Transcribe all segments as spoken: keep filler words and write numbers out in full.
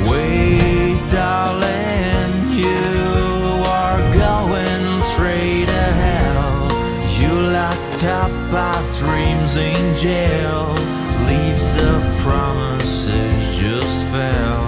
Wait, darling, you are going straight to hell. You locked up our dreams in jail. Leaves of promises just fell.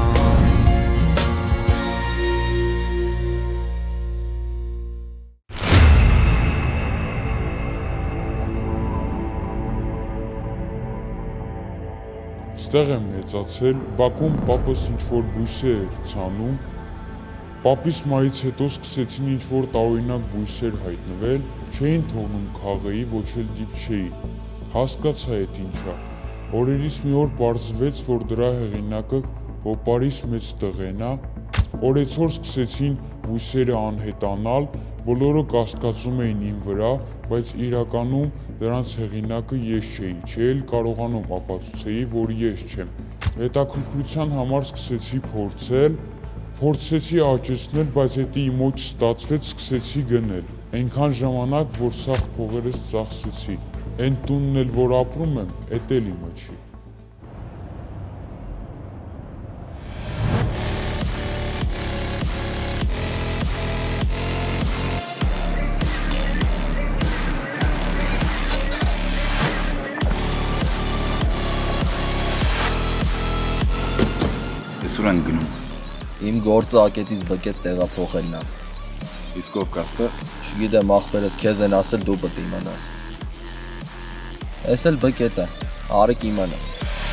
Ստեղ եմ մեծացել, Բաքում պապս ինչ-որ բույսեր էր ցանում, պապիս մահից հետո սկսեցին ինչ-որ տարօրինակ բույսեր հայտնվել, չէին թողնում քաղեի, ոչ էլ դիպչեի, հասկացա էդ ինչա, օրերից մի օր պարզվեց, որ դրա հեղինակը հոպարիս մեծ տղեն ա, օրեցօր սկսեցին բույսերը անհետանալ, բոլորը կասկածում էին իմ վրա, բայց իրականում դրանց հեղինակը ես չէի, չէի էլ կարողանում ապացուցեի, որ ես չեմ։ Հետաքրքրության համար սկսեցի փորձել, փորձեցի աճեցնել, բայց հետո իմ մոտ չստացվեց, սկսեցի գնել։ Այնքան ժամանակ, որ սաղ փողերս ծախսեցի։ Այն տունն էլ, որ ապրում եմ, էդ էլ իմը չի։ Եսուր են գնում։ Իմ գործը ակետից բկետ տեղափոխելն է։ Իսկ ով կա ստեղ։ Չգիտեմ, ախպերս քեզ են ասել, դու պետք է իմանաս։ Էս էլ բկետ է, արեք իմանաս։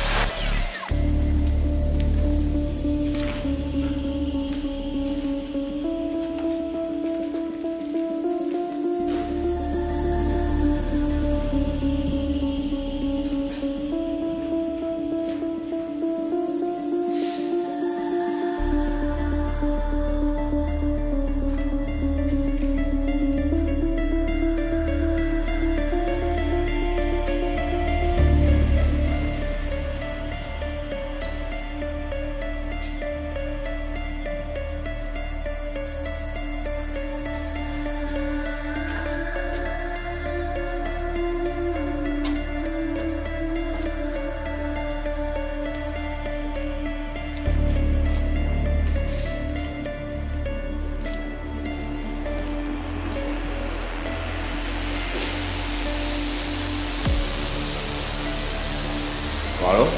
Կարո՞ղ։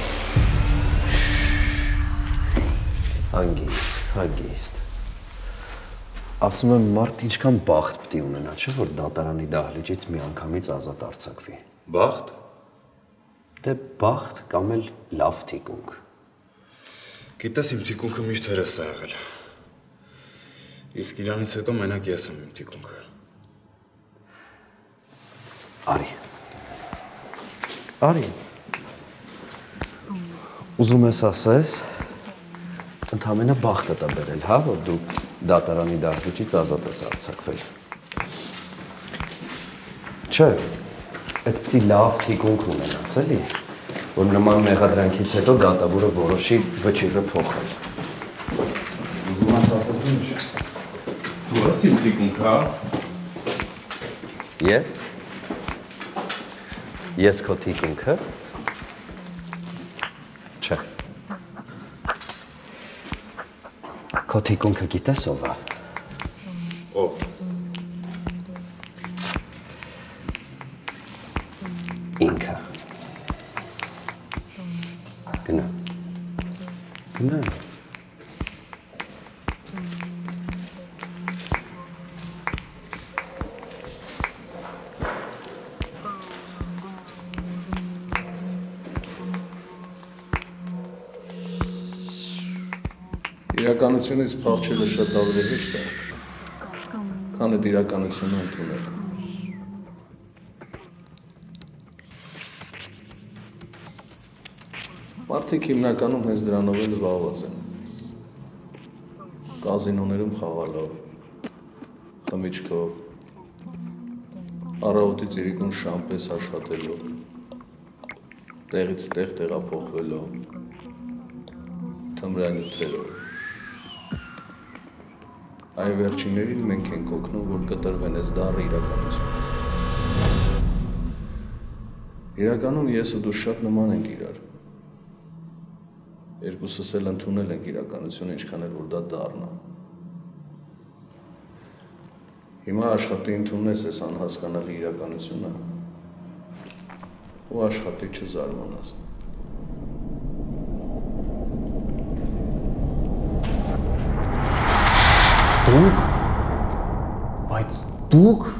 Հանգիստ, հանգիստ։ Ասում եմ, մարդ ինչքան բախտ պիտի ունենա, չէ՞ որ դատարանի դահլիճից մի անգամից ազատ արձակվի։ Բախտ։ Դե բախտ կամ էլ լավ թիկունք։ Գիտես, իմ թիկունքը միշտ հերս է եղել։ Իսկ իրանից հետո մենակ ես եմ իմ թիկունքը։ Արի։ Արի։ Ուզում ես ասես, ընդամենը բախտը տա բերել, հա, որ դու դատարանի դահլիճից ազատ ես արձակվել։ Չէ, այդ պիտի լավ թիկունք ունենաս, էլի, որ նման մեղադրանքից հետո դատավորը որոշի վճիռը փոխել։ Ուզում ես ասես ինչ, դու ես իմ թիկունքը, հա։ Ես։ Ես քո թիկունքը։ Չէ։ Քո թիկունքը գիտես ով է։ Ով։ Ինքը։ Գնա։ Գնա։ Իրականությունից փախչելը շատ ավելի հեշտ է, քան այդ իրականությունը ընդունելը։ Մարդիկ հիմնականում հենց դրանով էլ զբաղված են։ Կազինոներում խաղալով, խմիչքով, առավոտից իրիկուն շամպես աշխատելով, տեղից տեղ տեղափոխվելով, թմրանյութերով։ Այ վերջիներին մենք ենք օգնում, որ կտրվեն այս դառը իրականությունից։ Իրականում ես ու դու շատ նման ենք իրար։ Երկուսս էլ ընդունել ենք իրականությունը, ինչքան էլ որ դա դառնա։ Հիմա աշխատի ընդունես այս անհասկանալի իրականությունը ու աշխատի չզարմանաս։ Դուք, բայց դուք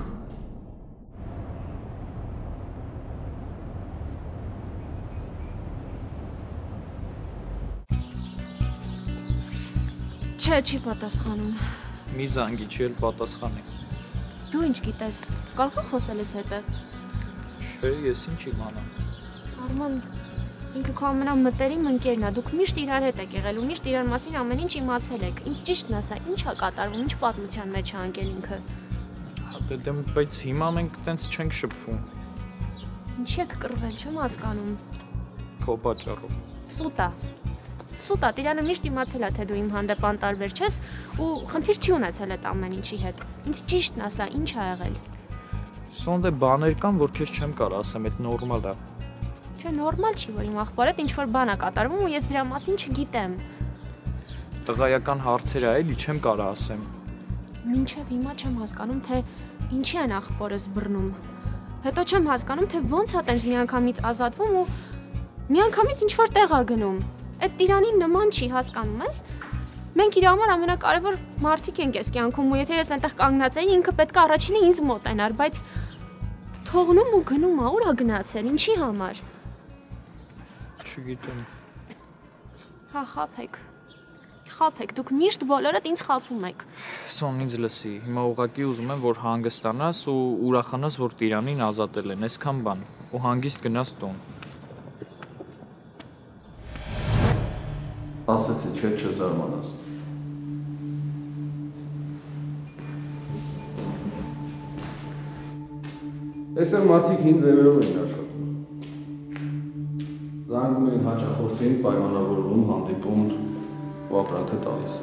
Չէ, չի պատասխանում։ Մի զանգի չի էլ պատասխանի։ Դու ինչ գիտես, կարող ես խոսել ես հետը։ Չէ, ես ինչ իմանամ։ Արման, ինքը քո ամենամտերիմ ընկերն է, դուք միշտ իրար հետ եք եղել ու միշտ իրար մասին ամեն ինչ իմացել եք։ Ինձ ճիշտն ասա, ինչ է կատարվում, ինչ պատմության մեջ է անկել ինքը։ Հա դե բայց հիմա մենք տենց չենք շփվում։ Ինչի եք կռվել, չեմ հասկանում։ Քո պատճառով։ Սուտ է։ Սուտ է, Տիրանը միշտ իմացել է, թե դու իմ հանդեպ անտարբեր չես ու խնդիր չի ունեցել այդ ամեն ինչի հետ։ Ինձ ճիշտն ասա, ինչ ա եղել։ Սոնդե բաներ կան, որ քեզ չեմ կարող ասեմ, այդ նորմալ է։ Չէ, նորմալ չի, որ իմ աղբորդ ինչ որ բան է կատարվում ու ես դրա մասին չգիտեմ։ Տղայական հարցեր է, էլի չեմ կարող ասեմ։ Մինչև հիմա չեմ հասկանում, թե ինչի են աղբորս բռնում։ Հետո չեմ հասկանում, թե ոնց է տենց միանգամից ազատվում ու միանգամից ինչ որ տեղ է գնում։ Այդ Տիրանին նման չի, հասկանում ես։ Մենք իր համար ամենակարևոր մարդիկ ենք այս կյանքում ու եթե ես այնտեղ կանգնած էի, ինքը պետք է առաջինը ինձ մոտենար, բայց թողնում ու գնում ա, ուր ա գնացել, ինչի համար։ Չգիտեմ։ Հա, խաբեք։ Խաբեք, դուք միշտ բոլորդ ինձ խաբում եք։ Սոն ինձ լսի, հիմա ուղղակի ուզում եմ, որ հանգստանաս ու ուրախանաս, որ Տիրանին ազատել են, այսքան բան, ու հանգիստ գնաս տուն։ Ասեցի, չէ, չզարմանաս։ Այստեղ մարդիկ հին ձևերով են աշխատում։ Զանգում էին հաճախորդին, պայմանավորվում, հանդիպում ու ապրանքը տալիս։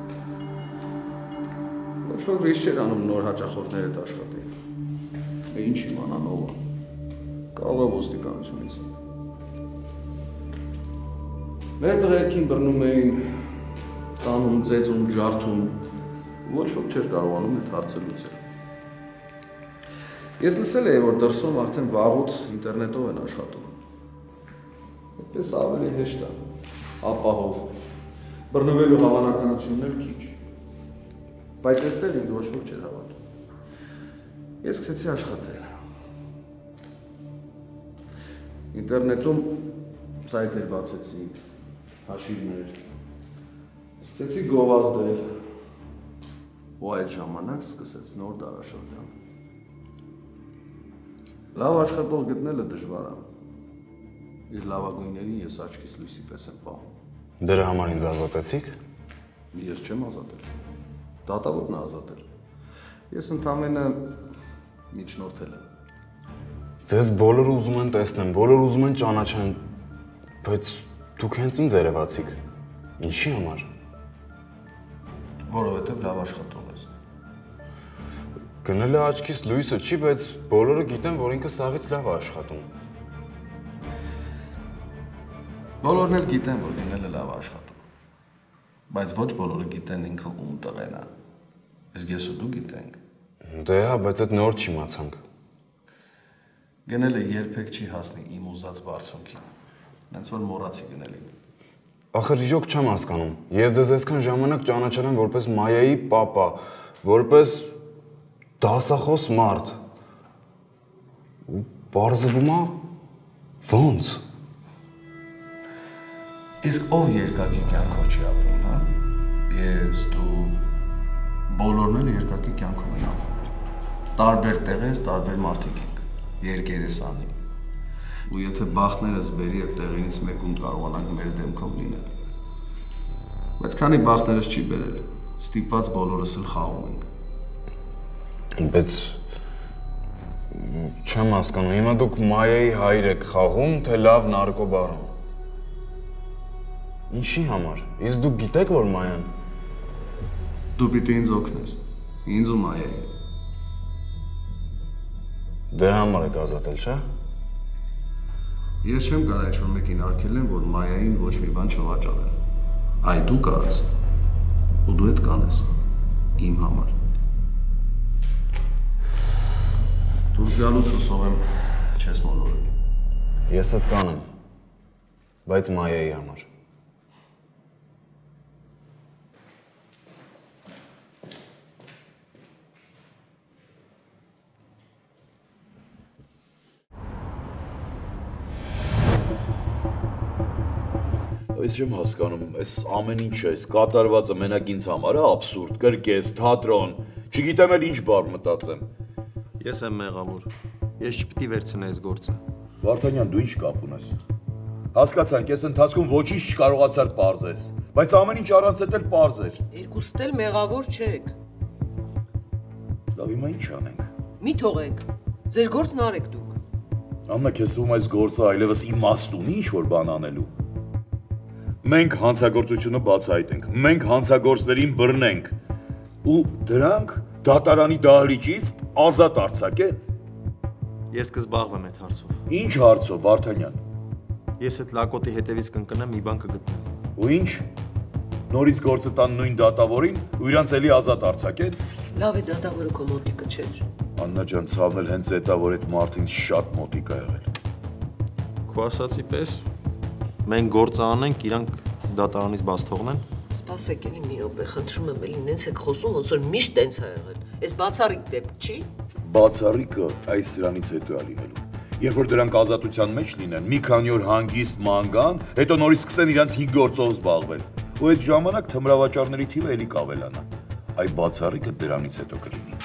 Ոչ ոք ռիսկ չէր անում նոր հաճախորդներ հետ աշխատի։ Է ինչ իմանան ով է։ Կարող է ոստիկանությունից։ Մեր տղերքին բռնում էին, տանում, ծեծում, ջարդում, ոչ ոք չէր կարողանում այդ հարցը լուծել։ Ես լսել էի, որ դրսում արդեն վաղուց ինտերնետով են աշխատում։ Այդպես ավելի հեշտ է, ապահով, բռնվելու հավանականություններ քիչ։ Բայց այստեղ ինձ ոչ ոք չէր հավատում։ Ես սկսեցի աշխատել։ Ինտերնետում սայթեր բացեցի, հաշիվներ, սկսեցի գովազդել ու այդ ժամանակ սկսեց նոր դարաշրջան։ Լավ աշխատող գտնելը դժվար է, իր լավագույններին ես աչքիս լույսի պես եմ պահում։ Դրա համար ինձ ազատեցիք։ Ես չեմ ազատել, դատավորն է ազատել, ես ընդամենը միջնորդել եմ։ Ձեզ բոլորը ուզում են տեսնեն, բոլորը ուզում են ճանաչեն, բայց դուք հենց ինձ երևացիք, ինչի համար։ Որովհետև լավ աշխատող ես։ Գնելը աչքիս լույսը չի, բայց բոլորը գիտեն, որ ինքը սաղից լավ է աշխատում։ Բոլորն էլ գիտեն, որ գնելը լավ է աշխատում, բայց ոչ բոլորը գիտեն ինքը ում տղեն է, իսկ ես ու դու գիտենք։ Դե հա, բայց այդ նոր չիմացանք։ Գնելը երբեք չի հասնի իմ ուզած բարձունքին, նենց որ մոռացի գնելին։ Ախր իրոք չեմ հասկանում, ես ձեզ այսքան ժամանակ ճանաչել եմ որպես Մայայի պապա, որպես դասախոս մարդ, ու պարզվում է ոնց։ Իսկ ով երկակի կյանքով չի ապրում, հա? Ես, դու, բոլորն էլ երկակի կյանքով են ապրում։ Տարբեր տեղեր, տարբեր մարդիկ ենք, երկերեսանի։ Ու եթե բախներս բերի այդ տեղերից մեկում կարողանանք մեր դեմքով լինել։ Բայց քանի բախներս չի բերել, ստիպված բոլորս էլ խաղում ենք։ Բայց չեմ հասկանում, հիմա դուք Մայայի հայր եք խաղում, թե լավ նարկոբարոն։ Ինչի համար։ Իսկ դուք գիտեք, որ Մայան։ Դու պիտի ինձ օգնես, ինձ ու Մայայի։ Դրա համար եք ազատել, չէ՞։ Ես չեմ կարող ինչ-որ մեկին արգելեմ, որ Մայային ոչ մի բան չվաճառել։ Այ դու կարաս։ Ու դու հետ կանես իմ համար։ Դուրս գալուց հուսով եմ չես մոլորել։ Ես հետ կանեմ, բայց Մայայի համար։ Ես չեմ հասկանում, այս ամեն ինչ է, այս կատարվածը մենակ ինձ համար է աբսուրդ, կրկես, թատրոն, չգիտեմ էլ ինչ բառ մտածեմ։ Ես եմ մեղավոր, ես չպիտի վերցնեի այս գործը։ Վարդանյան, դու ինչ կապ ունես։ Հասկացանք, ես ընթացքում ոչինչ չկարողացար պարզես, բայց ամեն ինչ առանց էլ պարզ էր։ Երկուստ էլ մեղավոր չեք։ Լավ, հիմա ինչ անենք։ Մի թողեք, ձեր գործն արեք դուք։ Աննա, քեզ թվում այս գործը այլևս իմաստ ունի ինչ-որ բան անելու։ Մենք հանցագործությունը բացահայտենք, մենք հանցագործներին բռնենք ու դրանք դատարանի դահլիճից ազատ արձակեն։ Ես կզբաղվեմ այդ հարցով։ Ինչ հարցով, Վարդանյան։ Ես այդ լակոտի հետևից կընկնեմ, մի բան կգտնեմ։ Ու ինչ։ Նորից գործը տան նույն դատավորին ու իրանց էլի ազատ արձակեն։ Լավ է դատավորը քո մոտիկը չէր։ Աննա ջան, ցավն էլ հենց էտա, որ այդ մարդին շատ մոտիկ ա եղել։ Քո ասացի պես մենք գործը անենք, իրանք դատարանից բաց թողնեն։ Սպասեք էլի մի րոպե, խնդրում եմ էլի նենց եք խոսում, ոնց որ միշտ տենց ա եղել։ Այս բացառիկ դեպք չի։ Բացառիկը այս սրանից հետո է լինելու։ Երբ որ դրանք ազատության մեջ լինեն, մի քանի օր հանգիստ ման, հետո նորից սկսեն իրանց հինգ գործով զբաղվել։ Ու այդ ժամանակ թմրավաճառների թիվը էլի կավելանա։ Այ բացառիկը դրանից հետո կլինի։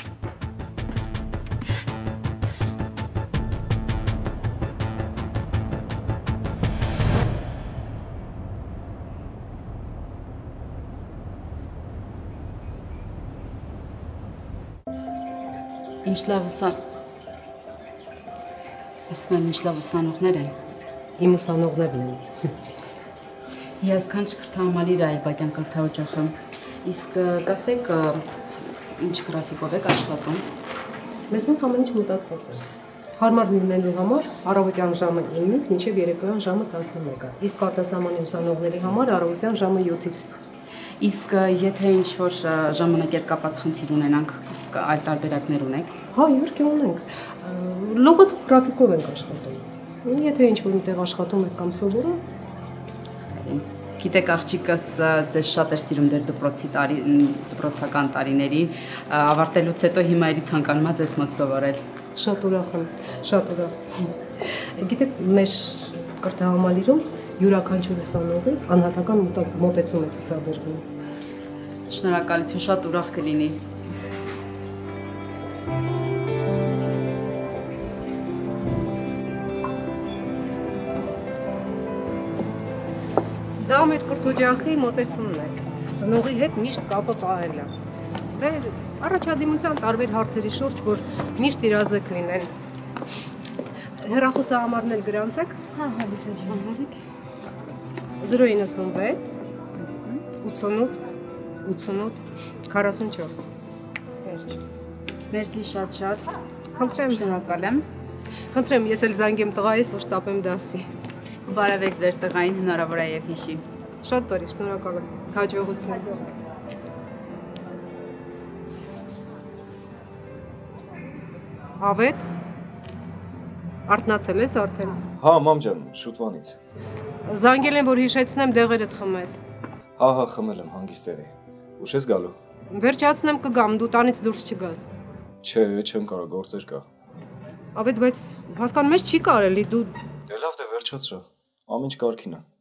Ինչ լավ ուսան։ Ասում եմ, ինչ լավ ուսանողներ են։ Իմ ուսանողներն են։ Յազքանչ կրթահամալիր Այլբակյան կրթաօջախը։ Իսկ կասեք, ինչ գրաֆիկով եք աշխատում։ Մեզ մոտ ամեն ինչ մտածված է։ Հարմար լինելու համար առավոտյան ժամը ինից մինչև երեկոյան ժամը տասնմեկը, իսկ արտասահմանի ուսանողների համար առավոտյան ժամը յոթից։ Իսկ եթե ինչ-որ ժամանակեր կապած խնդիր ունենանք, այլ տարբերակներ ունեք։ Հա, իհարկե ունենք։ Լողացող գրաֆիկով ենք աշխատում։ Եթե ինչ-որ միտեղ աշխատում եք կամ սովորում, գիտեք, աղջիկս ձեզ շատ էր սիրում դեր դպրոցի տարի դպրոցական տարիներին, ավարտելուց հետո հիմա էլի ցանկանում ա ձեզ մոտ սովորել։ Շատ ուրախ եմ, շատ ուրախ։ Գիտեք, մեր կրթահամալիրում յուրաքանչյուր ուսանողի անհատական մոտեցում է ցուցաբերվում։ Շնորհակալություն, շատ ուրախ կլինի։ Դա մեր կրթօջախի մոտեցումն է։ Ծնողի հետ միշտ կապը պահելը։ Դե առաջադիմության տարբեր հարցերի շուրջ, որ միշտ իրազեկ լինեն։ Հեռախոսահամարն էլ գրանցեք։ Հա, հա, լսա ջան, լսեք։ զրո իննսունվեց ութսունութ ութսունութ քառասունչորս։ Վերջ։ Մերսի շատ-շատ։ Խնդրեմ, շնորհակալ եմ։ Խնդրեմ, ես էլ զանգեմ տղայիս, որ շտապեմ դասի։ Բարևեք ձեր տղային, հնարավոր է եւ հիշի։ Շատ բարի, շնորհակալ եմ։ Հաջողություն։ Ավետ։ Արթնացել ես արդեն։ Հա, մամ ջան, շուտվանից։ Զանգել եմ, որ հիշեցնեմ դեղերդ խմես։ Հա, հա, խմել եմ, հանգիստ եղի։ Ուշ ես գալու։ Վերջացնեմ կգամ, դու տանից դուրս չգաս։ Չէ, չեմ կարող, գործեր կա։ Ավետ, բայց հասկանում ես չի կարելի, դու Դե լավ, դե վերջացրա։ Ամեն ինչ կարգին է։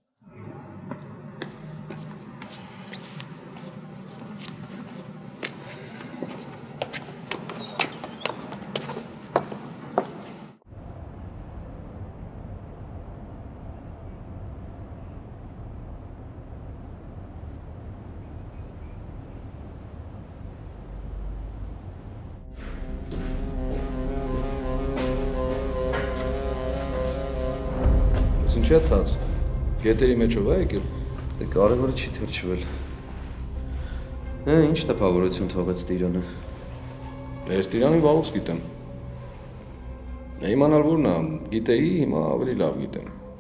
Ինչ է թաց։ Գետերի մեջով է եկել։ Դե կարևորը չի թրջվել։ Հա, ինչ տպավորություն թողեց Տիրանը։ Ես Տիրանին վաղուց գիտեմ։ Իմանալ որն է, գիտեի, հիմա ավելի լավ գիտեմ։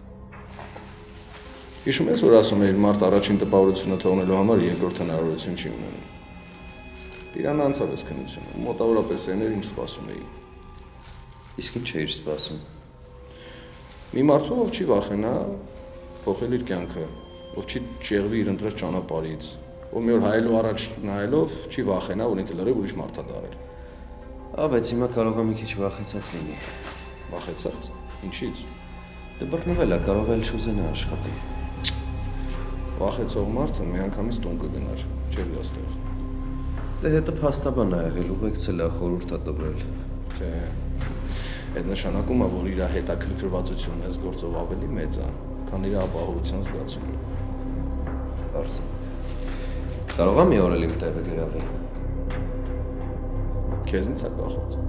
Հիշում ես, որ ասում էիր մարդ առաջին տպավորությունը թողնելու համար երկրորդ հնարավորություն չի ունենում։ Տիրանը անցավ էս քննությունը, մոտավորապես էներ ինչ սպասում էի։ Իսկ ինչ էիր սպասում։ Մի մարդու, ով չի վախենա փոխել իր կյանքը, ով չի ճեղվի իր ընտրած ճանապարհից, ով մի օր հայելու առաջ նայելով չի վախենա, որ ինքը լրիվ ուրիշ մարդ է դարել։ Ա, բայց հիմա կարող է մի քիչ վախեցած լինի։ Վախեցած։ Ինչի՞ց։ Դե բռնվել է, կարող է չուզենա աշխատի։ Վախեցող մարդը միանգամից տուն կգնար, չէր գա ստեղ։ Դե հետը փաստաբան ա եղել, ուղեկցել ա, խորհուրդ ա տվել։ Չէ։ Այդ նշանակում է, որ իր հետաքրքրվածությունն այս գործով ավելի մեծ է, քան իր ապահովության զգացումը։ Պարզ է։ Կարող եմ մի օր էլ իմ տեղը գրավի։ Քեզնից է կախված։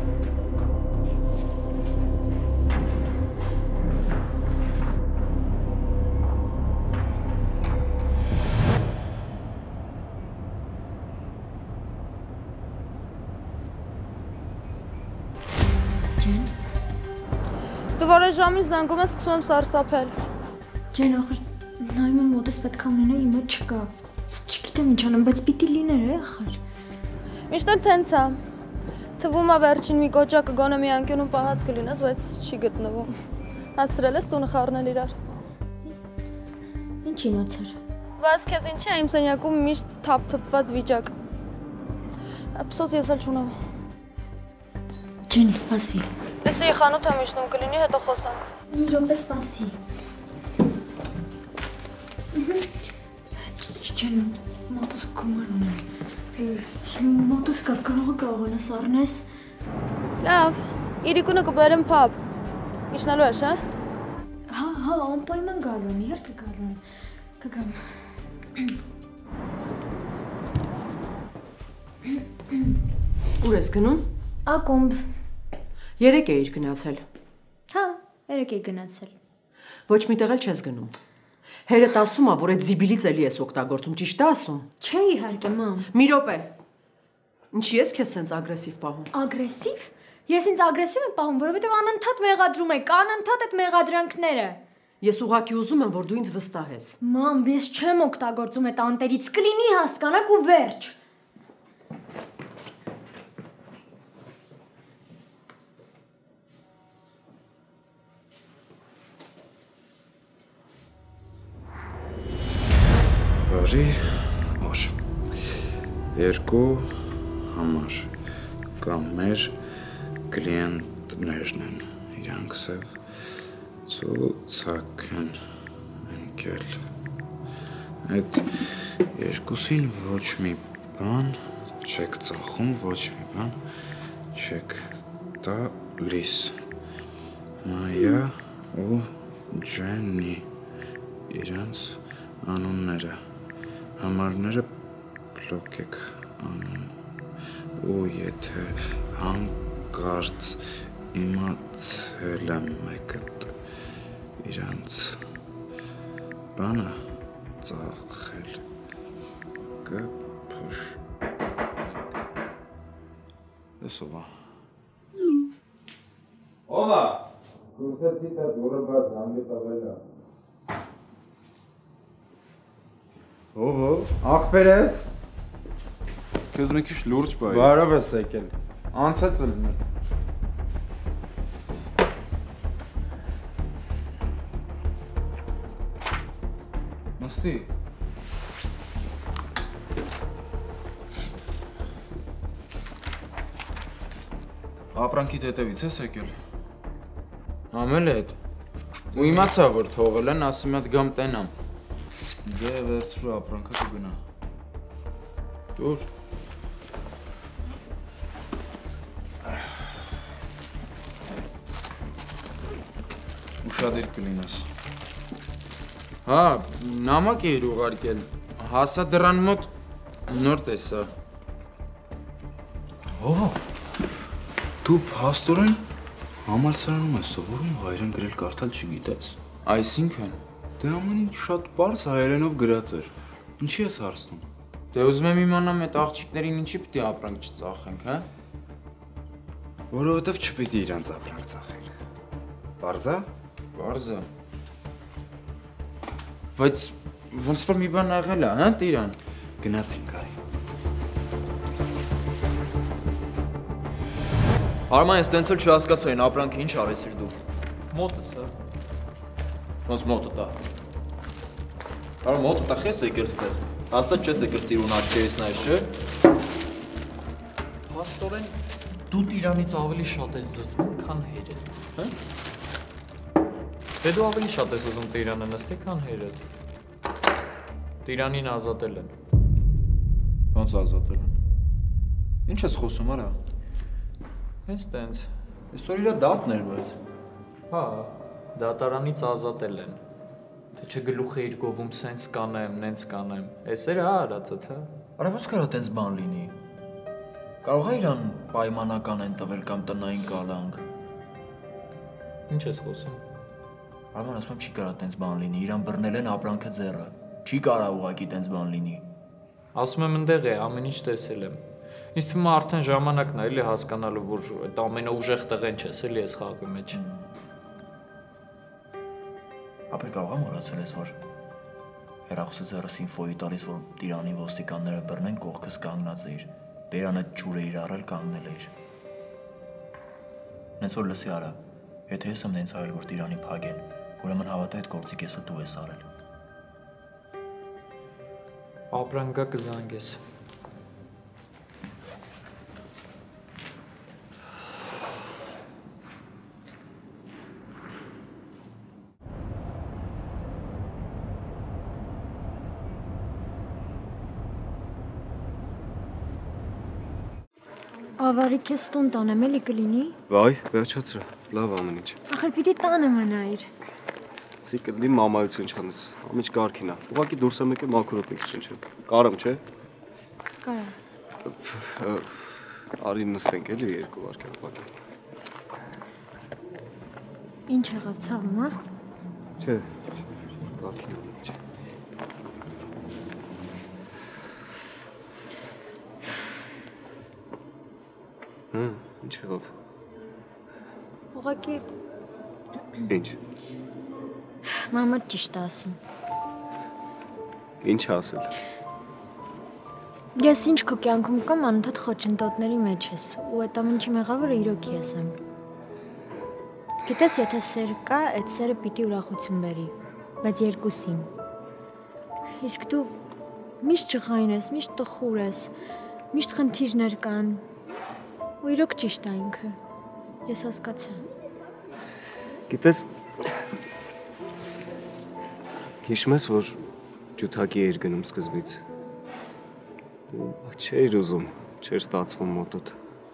Ջեն։ Դու որոշ ժամից զանգում ես սկսում եմ սարսափել։ Ջեն, ախր նայում եմ մոտս պետք է ունենա, իմը չկա։ Չգիտեմ ինչ անեմ, բայց պիտի լիներ է, ախր։ Միշտ էլ տենց է։ Թվում է վերջին մի կոճակը գոնե մի անկյունում պահած կլինես, բայց չի գտնվում։ Հասցրել ես տունը խառնել իրար։ Ինչ իմացար։ Բայց քեզ ինչ է իմ սենյակում միշտ թափթփված վիճակ։ Ափսոս ես էլ չունեմ։ Ջենի, սպասի։ Լսի, խանութ եմ իջնում կլինի, հետո խոսանք։ Մի րոպե սպասի։ Ջեն, մոտս գումար ունեմ։ Մոտս կա, կարող է կարողանաս առնես։ Լավ, իրիկունը կբերեմ փապ։ Իջնալու ես, հա։ Հա, հա, անպայման գալու եմ, իհարկե գալու եմ։ Կգամ։ Ուր ես գնում։ Ակումբ։ Երեք էիր գնացել։ Հա, երեք էի գնացել։ Ոչ միտեղ էլ չես գնում։ Հերդ ասում է, որ այդ զիբիլից էլի ես օգտագործում, ճիշտ է ասում։ Չէ, իհարկե, մամ։ Մի րոպե։ Ինչի ես քեզ սենց ագրեսիվ պահում։ Ագրեսիվ։ Ես ինձ ագրեսիվ եմ պահում, որովհետև անընդհատ մեղադրում եք, անընդհատ այդ մեղադրանքները։ Ես ուղղակի ուզում եմ, որ դու ինձ վստահես։ Մամ, ես չեմ օգտագործում այդ անտերից, կլինի հասկանաք ու վերջ։ Բարի օր։ Երկու համար կամ մեր կլիենտներն են, իրանք սև ցուցակ են ընկել։ Այդ երկուսին ոչ մի բան չեք ծախում, ոչ մի բան չեք տալիս։ Մայա ու Ջենի իրանց անունները, համարները բլոկ եք անում ու եթե հանկարծ իմացել եմ մեկըտ իրանց բանը ծախել կփուշ Ես ով է Ով է Կուրսեցի տա դուրը բաց զանգը տվել է Ով ով, ախպեր ես։ Քեզ մի քիչ լուրջ բայ։ Բարով ես եկել։ Անցած էլ մեր։ Նստի։ Ապրանքիդ հետևից ես եկել։ Համել է հետ։ Ու իմացա, որ թողել են, ասում եմ գամ տենամ։ Դե վերցրու ապրանքը կգնա։ Դուր։ Ուշադիր կլինես։ Հա, նամակ էիր ուղարկել, հասա դրան մոտ նոր տեսա։ Ո՞վ։ Դու փաստորեն համալսարանում ես սովորում, հայերեն գրել կարդալ չգիտես։ Այսինքն Դե ամեն ինչ շատ պարզ հայերենով գրած էր։ Ինչի ես հարցնում։ Դե ուզում եմ իմանամ այդ աղջիկներին ինչի պիտի ապրանք չծախենք, հա։ Որովհետև չպիտի իրանց ապրանք ծախենք։ Պարզ է։ Պարզ է։ Բայց ոնց որ մի բան աղել է, հա, Տիրան։ Գնացինք այ։ Արման, ես տենց էլ չհասկացա այն ապրանքը ինչ արեցիր դու։ Մոտս է։ Ոնց մոտը տա։ Արամ մոտը տա խես եկել ստեղ։ Հաստատ չես եկել ծիրուն աչքերից նայես, չէ։ Փաստորեն դու Տիրանից ավելի շատ ես զսվում, քան հերը, հա։ Դե դու ավելի շատ ես ուզում Տիրանը նստի, քան հերը։ Տիրանին ազատել են։ Ոնց ազատել են։ Ինչ ես խոսում, արա։ Հենց տենց։ Այսօր իրա դատն էր, բայց։ Հա, դատարանից ազատել են։ Թե չէ գլուխը իր գովում սենց կանեմ, նենց կանեմ։ Էս էր հա արածդ, հա։ Արա ոնց կարա տենց բան լինի։ Կարող է իրան պայմանական են տվել կամ տնային կալանք։ Ինչ ես խոսում։ Արման ասում եմ չի կարա տենց բան լինի, իրան բռնել են ապրանքը ձեռը։ Չի կարա ուղակի տենց բան լինի։ Ասում եմ ընդեղ է, ամեն ինչ տեսել եմ։ Ինձ թվում է արդեն ժամանակն է էլի հասկանալու, որ այդ ամենաուժեղ տղեն չես էլի ես խաղի մեջ։ Ապեր կարող եմ մոռացել ես, որ հեռախոսը ձեռս ինֆոյի տալիս, որ Տիրանին ոստիկանները բռնեն, կողքս կանգնած էիր, բերանը ջուրը իր առել կանգնել էիր։ Նենց որ լսի արա, եթե ես եմ նենց արել, որ Տիրանի փագեն, ուրեմն հավատա այդ գործի կեսը դու ես արել։ Ապրանգա կզանգես։ Ավարի քեզ տուն տանեմ էլի կլինի։ Վայ, վերջացրա, լավ ամեն ինչ։ Ախր պիտի տանը մնայիր։ Սի կլինի մամայություն չանես, ամիջ կարգին է։ Ուղղակի դուրս եմ եկել մաքրոպիկ շնչել։ Կարամ, չէ։ Կարաս։ Արի նստենք էլի երկու վայրկյան ուղղակի։ Ինչ եղավ ցավում, հա։ Չէ, կարգին է, չէ։ Հմ, ինչ եղավ։ Ուղղակի Ինչ։ Մամա ճիշտ է ասում։ Ինչ ասել։ Ես ինչ քո կյանքում կամ անընդհատ խոչընդոտների մեջ ես, ու այդ ամեն ինչի մեղավորը իրոքի ես եմ։ Գիտես, եթե սեր կա, այդ սերը պիտի ուրախություն բերի, բայց երկուսին։ Իսկ դու միշտ ջղայն ես, միշտ տխուր ես, միշտ խնդիրներ կան, ու իրոք ճիշտ է ինքը։ Ես հասկացա։ Գիտես, հիշում ես, որ ջութակի էիր գնում սկզբից։ Չէիր ուզում, չէր ստացվում մոտդ։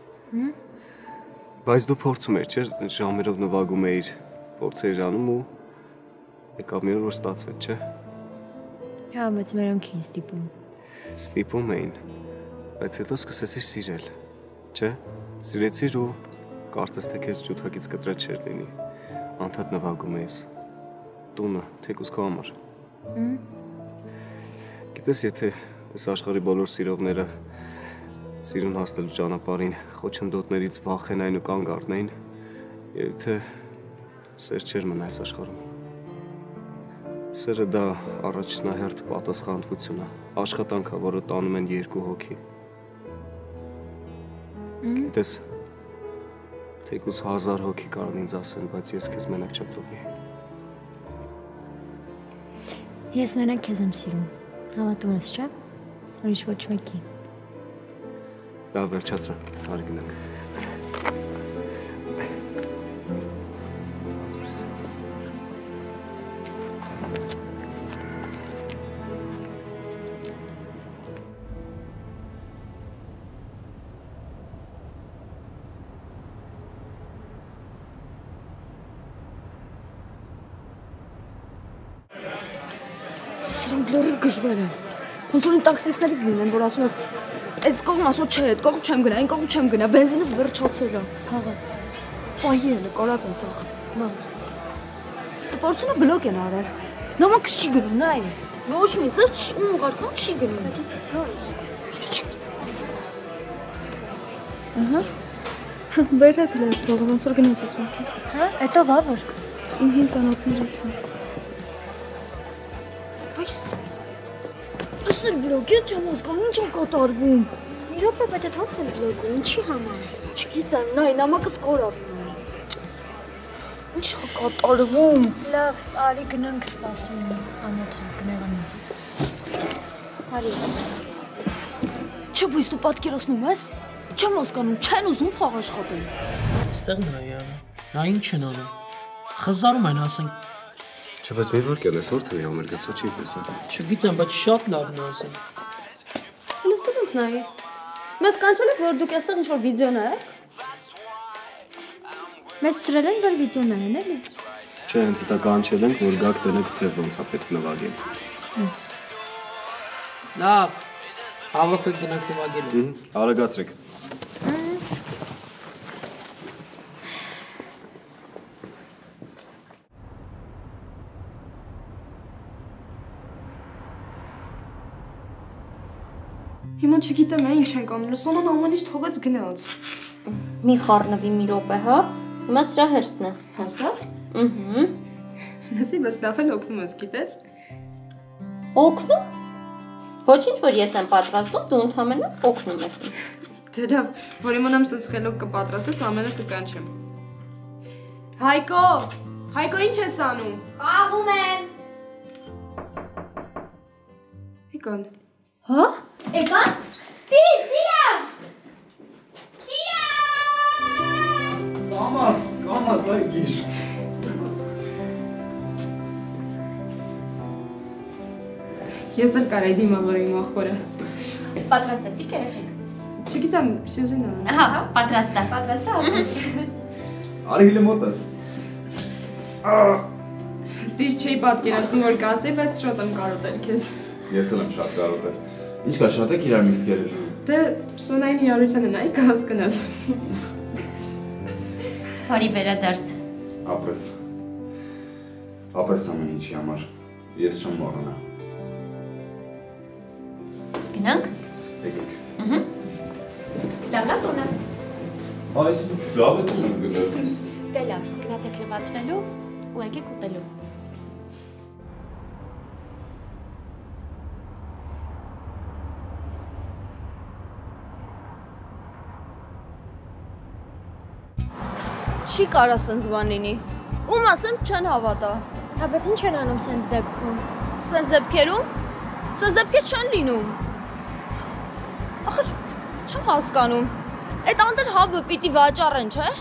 Բայց դու փորձում էր, չէր, ժամերով նվագում էիր, փորձ էիր անում ու եկավ մի օր, որ ստացվեց, չէ։ Հա, բայց մերոնք էին ստիպում։ Ստիպում էին, բայց հետո սկսեցիր սիրել, չէ։ Սիրեցիր ու կարծես թե քեզ ջութակից կտրել չէր լինի։ Անդադ նվագում ես։ Տունը, թեկուզ քո համար։ Գիտես, եթե այս աշխարհի բոլոր սիրողները սիրուն հասնելու ճանապարհին խոչընդոտներից վախենային ու կանգ առնեին, երբ թե սեր չէր մնա այս աշխարհում։ Սերը դա առաջնահերթ պատասխանատվություն է, աշխատանք է, որը տանում են երկու հոգի։ Գիտես, թեկուզ հազար հոգի կարող ինձ ասեն, բայց ես քեզ մենակ չեմ թողնի։ Ես մենակ քեզ եմ սիրում, հավատում ես, չէ՞։ Ուրիշ ոչ մեկի։ Լավ, վերջացրա, արի գնանք։ Սրանք լրիվ գժվել են։ Ոնց որ տաքսիստներից լինեն, որ ասում ես, այս կողմ ասո չէ, այդ կողմ չեմ գնա, այն կողմ չեմ գնա, բենզինս վերջացել է։ Փաղա։ Պահի են, կորած են սախ։ Լավ։ Դպրոցը բլոկ են արել։ Նամակս չի գնում, նայ։ Ոչ մի ծեր ու ուղարկում չի գնում։ Բայց ո՞նց։ Ահա։ Բերաթ լավ, թողում ոնց որ գնացես մոտ։ Հա, էտո վա որ։ Իմ հին ծանոթներից է։ բլոգ է, չեմ հասկանում ինչ է կատարվում։ Իրոք է, բայց այդ ոնց են բլոգում, ինչի համար։ Չգիտեմ, նայ, նամակս կորավն է։ Ինչ է կատարվում։ Լավ, արի գնանք սպասում ամոթա, կնեղանում։ Արի։ Չէ, բայց դու պատկերացնում ես։ Չեմ հասկանում, չեն ուզում փող աշխատել։ Այստեղ նայ, նա ինչ են անում։ Խզարում են, ասենք։ Չէ, բայց մի վարքյան ես որ թվի համար գցա չի տեսա։ Չգիտեմ, բայց շատ լավն է ասեն։ Լսում ես նայ։ Մեզ կանչել եք, որ դուք այստեղ ինչ-որ վիդեո նայեք։ Մեզ ցրել են, որ վիդեո նայեն, էլի։ Չէ, հենց դա կանչել ենք, որ գաք տնեք, թե ոնց է պետք նվագել։ Լավ, հավաքվեք գնանք նվագելու։ Արագացրեք։ Հիմա չգիտեմ է ինչ ենք անում, Լուսոնան ամեն ինչ թողեց գնաց։ Մի խառնվի մի րոպե, հա։ Հիմա սրա հերթն է։ Հաստատ։ Ըհը։ Լսի, բայց լավ էլ օգնում ես, գիտես։ Օգնում։ Ոչինչ, որ ես եմ պատրաստում, դու ընդհանրապես օգնում ես։ Դե լավ, որ իմանամ սենց խելոք կպատրաստես, ամենը կկանչեմ։ Հայկո, Հայկո ինչ ես անում։ Խաղում եմ։ Եկան։ Հա։ Եկան։ Տիր, տիրա։ Տիրա։ Կամաց, կամաց այ գիշ։ Ես էլ կարայի դիմավորեի իմ ախորը։ Պատրաստեցիք երեխեք։ Չգիտեմ, Սյուզենը։ Ահա, պատրաստա։ Պատրաստա, ապրես։ Արի հիլը մոտս։ Դիր չէի պատկերացնում, որ կասի, բայց շատ եմ կարոտել քեզ։ Ես էլ եմ շատ կարոտել։ Ինչ կա շատ եք իրար միսկ երել։ Դե Սոնային իրարությանը նայի կհասկնաս։ Բարի վերադարձ։ Ապրես։ Ապրես ամեն ինչի համար։ Ես չեմ մոռանա։ Գնանք։ Եկեք։ Ըհը։ Լավ լավ տունը։ Այս լավ է տունը գնել։ Դե լավ, գնացեք լվացվելու ու եկեք ուտելու։ Չի կարա սենց բան լինի։ Ում ասեմ չեն հավատա։ Հա, բայց ինչ են անում սենց դեպքում։ Սենց դեպքերում։ Սենց դեպքեր չեն լինում։ Ախր չեմ հասկանում։ Այդ անտեր հավը պիտի վաճառեն, չէ՞։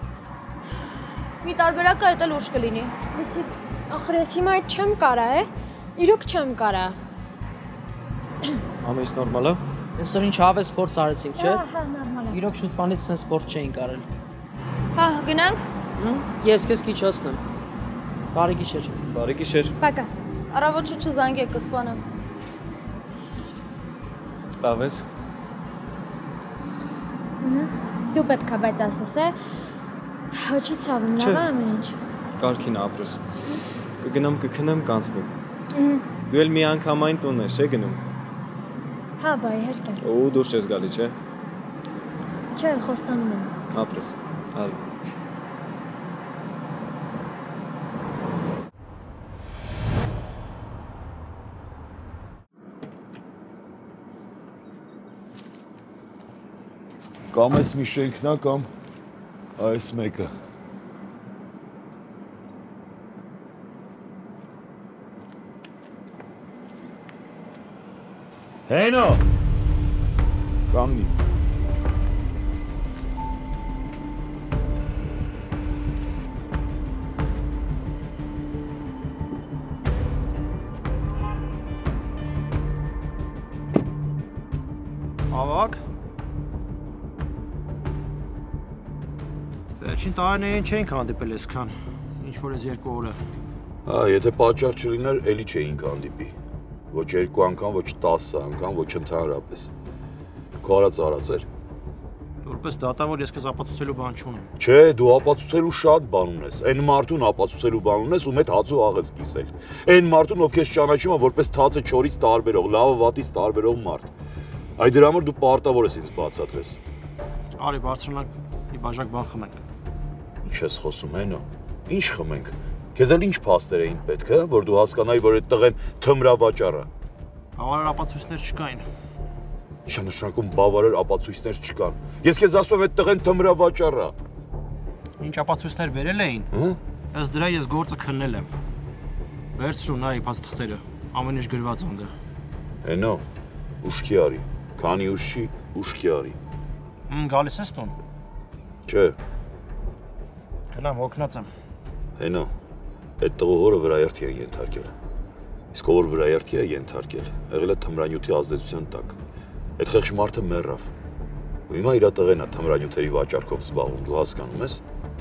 Մի տարբերակը այդ էլ ուշ կլինի։ Լսի, ախր ես հիմա այդ չեմ կարա, է։ Իրոք չեմ կարա։ Ամենից նորմալ է։ Այսօր ինչ հավես սպորտ արեցինք, չէ։ Հա, նորմալ է։ Իրոք շուտվանից սենց սպորտ չէինք արել։ Հա, գնանք։ Ես քեզ քիչացնեմ։ Բարի գիշեր։ Բարի գիշեր։ Պակա։ Առավոտ շուտ չզանգեք, կսպանեմ։ Լավ ես։ Դու պետք է բայց ասես, է։ Հաչի ցավում, լավ է ամեն ինչ։ Կարգին ապրես։ Կգնամ կքնեմ կանցնեմ։ Դու էլ մի անգամային տուն ես, չէ՞ գնում։ Հա, բայ իհարկե։ Ու դուրս ես գալի, չէ։ Չէ, խոստանում եմ։ Ապրես։ Արի։ Կամ այս մի շենքն է, կամ այս մեկը։ Հենո։ Կանգնի։ Ավակ։ Վերջին տարիներին չէինք հանդիպել այսքան, ինչ որ այս երկու օրը։ Հա, եթե պատճառ չլիներ, էլի չէինք հանդիպի։ Ոչ երկու անգամ, ոչ տասը անգամ, ոչ ընդհանրապես։ Քո արած արած էր։ Որպես դատավոր ես քեզ ապացուցելու բան չունեմ։ Չէ, դու ապացուցելու շատ բան ունես։ Այն մարդուն ապացուցելու բան ունես, ում հետ հացու աղես կիսել։ Այն մարդուն, ով քեզ ճանաչում է որպես թացը չորից տարբերող, լավը վատից տարբերող մարդ։ Այդ դրա համար դու պարտավոր ես ինձ բացատրես։ Արի բարձրանանք, մի բաժակ բան խմենք։ Ինչ ես խոսում, Հենո։ Ինչ խմենք։ Քեզ էլ ինչ փաստեր էին պետք, հա, որ դու հասկանայի, որ այդ տղեն թմրավաճառ է։ Բավարար ապացույցներ չկային։ Ինչա նշանակում բավարար ապացույցներ չկան։ Ես քեզ ասում եմ այդ տղեն թմրավաճառ է։ Ինչ ապացույցներ վերել էին։ Հա։ Ըստ դրա ես գործը քննել եմ։ Վերցրու նայ փաստաթղթերը, ամեն ինչ գրված այնտեղ։ Հենո, ուշքի արի։ Քանի ուշ չի, ուշքի արի։ Հմ, գալիս ես տուն։ Չէ։ Գնամ, հոգնած եմ։ Հենո, այդ տղողորը վրայերթի է ենթարկել։ Իսկ ով վրայերթի է ենթարկել, եղել է թմրանյութի ազդեցության տակ։ Այդ խեղճ մարդը մեռավ։ Ու հիմա իր տղեն է թմրանյութերի վաճառքով զբաղվում, դու հասկանում ես։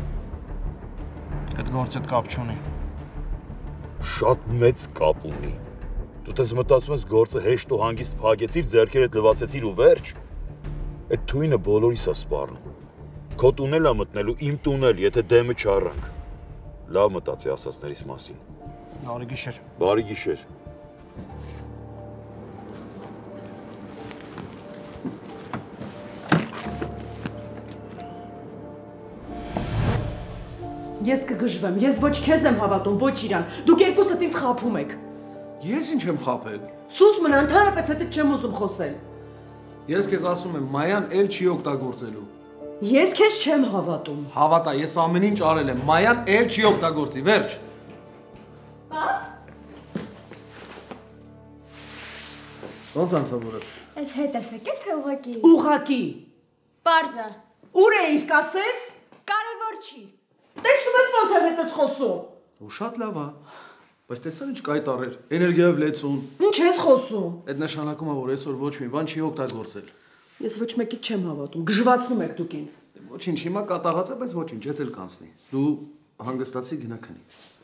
Այդ գործը կապ չունի։ Շատ մեծ կապ ունի։ Դու տես մտածում ես գործը հեշտ ու հանգիստ փակեցիր, ձեռքերդ լվացեցիր ու վերջ։ Այդ թույնը բոլորիս է սպառնում։ Քո տուն էլ է մտնելու, իմ տուն էլ, եթե դեմը չառանք։ Լավ մտածի ասածներիս մասին։ Բարի գիշեր։ Բարի գիշեր։ Ես կգժվեմ, ես ոչ քեզ եմ հավատում, ոչ իրան։ Դուք երկուսդ ինձ խաբում եք։ Ես ինչ եմ խաբել։ Սուս մնա, ընդհանրապես հետդ չեմ ուզում խոսել։ Ես քեզ ասում եմ, Մայան էլ չի օգտագործելու։ Ես քեզ չեմ հավատում։ Հավատա, ես ամեն ինչ արել եմ, Մայան էլ չի օգտագործի, վերջ։ Ոնց անցավ օրդ։ Այս հետ ես եկել թե ուղակի։ Ուղակի։ Պարզա։ Ուր էիր, կասես։ Կարևոր չի։ Տեսնում ես ոնց է հետս խոսում։ Ու շատ լավ է։ Բայց տեսա ինչ կայտարեր, էներգիայով լեցուն։ Ինչ ես խոսում։ Այդ նշանակում է, որ այսօր ոչ մի բան չի օգտագործել։ Ես ոչ մեկի չեմ հավատում, գժվացնում եք դուք ինձ։ Ոչինչ, հիմա կատաղած է, բայց ոչինչ, հետ էլ կանցնի։ Դու հանգստացի գնա քնի։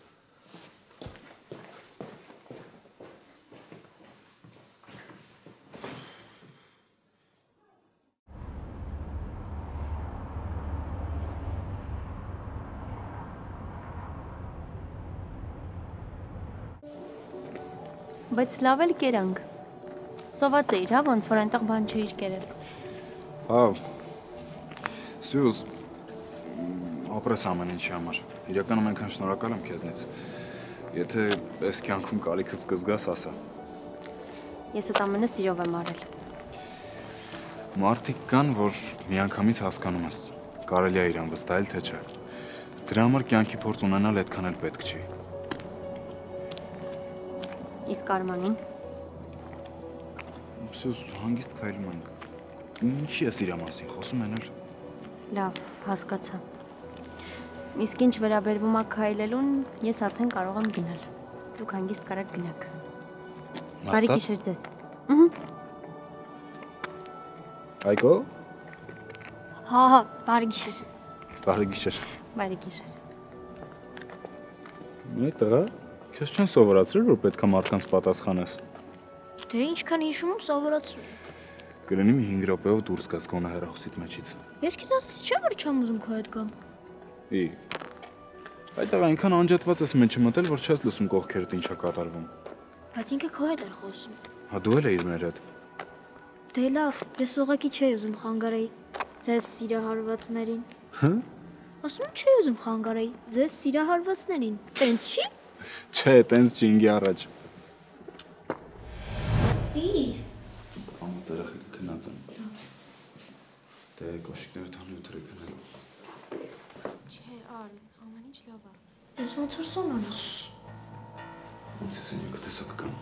Բայց լավ էլ կերանք։ Սոված էիր, հա, ոնց որ այնտեղ բան չէիր կերել։ Հա։ Սյուզ, ապրես ամեն ինչի համար։ Իրականում այնքան շնորհակալ եմ քեզնից։ Եթե այս կյանքում կարիքս կզգաս, ասա։ Ես այդ ամենը սիրով եմ արել։ Մարդիկ կան, որ միանգամից հասկանում ես։ Կարելի է իրան վստահել, թե չէ։ Դրա համար կյանքի փորձ ունենալ այդքան էլ պետք չի։ Իսկ Արմանին։ Սյուզ, հանգիստ քայլում ենք։ Ինչի ես իր մասին խոսում են էլ։ Լավ, հասկացա։ Իսկ ինչ վերաբերվում է քայլելուն, ես արդեն կարող եմ գնալ։ Դուք հանգիստ կարաք գնաք։ Բարի գիշեր ձեզ։ Ահա։ Այգո։ Հա, հա, բարի գիշեր։ Բարի գիշեր։ Բարի գիշեր։ Մի տղա, քեզ չեն սովորացրել, որ պետք է մարդկանց պատասխանես։ Դե ինչքան հիշում եմ սովորացրել։ Կլինի մի հինգ րոպեով դուրս գաս գոնե հեռախոսիդ մեջից։ Ես քեզ ասացի չէ՞ որ չեմ ուզում քո հետ գամ։ Ի։ Այդտեղ այնքան անջատված ես մեջը մտել, որ չես լսում կողքերդ ինչա կատարվում։ Բայց ինքը քո հետ էր խոսում։ Հա դու էլ էիր մեր հետ։ Դե լավ, ես ուղղակի չէի ուզում խանգարեի ձեզ սիրահարվածներին։ Հա։ Ասում եմ չէի ուզում խանգարեի ձեզ սիրահարվածներին։ Տենց չի։ Չէ, տենց չի ինգի առաջ։ Դիր։ Ամ ծերախի կնած եմ։ Դե կոշիկները թանի ու թրի կնելու։ Չէ, ար, ամեն ինչ լավ է։ Ես ոնց էր սոնանա։ Ոնց ես ինքը տեսակ կամ։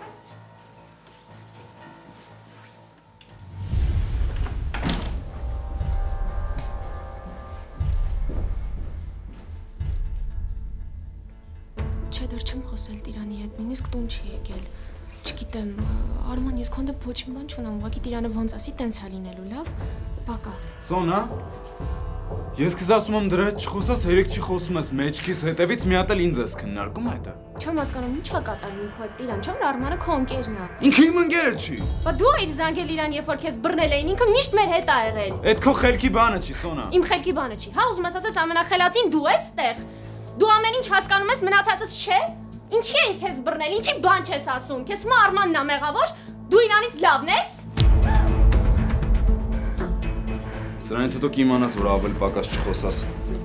Չէ, դեռ չեմ խոսել Տիրանի հետ, նույնիսկ տուն չի եկել։ Չգիտեմ, Արման, ես քո հանդեպ ոչ մի բան չունեմ, ուղղակի Տիրանը ոնց ասի, տենց է լինելու, լավ։ Պակա։ Սոնա, ես քեզ ասում եմ դրա հետ չխոսաս, երեք չի խոսում ես, մեջքիս հետևից մի հատ էլ ինձ ես քննարկում այդ է։ Չեմ հասկանում, ի՞նչ է կատարվում քո հետ Տիրան, չէ՞ որ Արմանը քո ընկերն է։ Ինքը իմ ընկերը չի։ Բա դու էիր զանգել իրան, երբ որ քեզ բռնել էին, ինքը միշտ մեր հետ ա եղել։ Այդ քո խելքի բանը չի, Սոնա։ Իմ խելքի բանը չի։ Հա, ուզում ես ասես ամենախելացին դու ես ստեղ։ Դու ամեն ինչ հասկանում ես, մնացածս չէ։ Ինչի են քեզ բռնել, ինչի բան չես ասում, քեզ մա Արմանն ա մեղավոր, դու իրանից լավն ես։ Սրանից հետո կիմանաս, որ ավելի պակաս չխոսաս։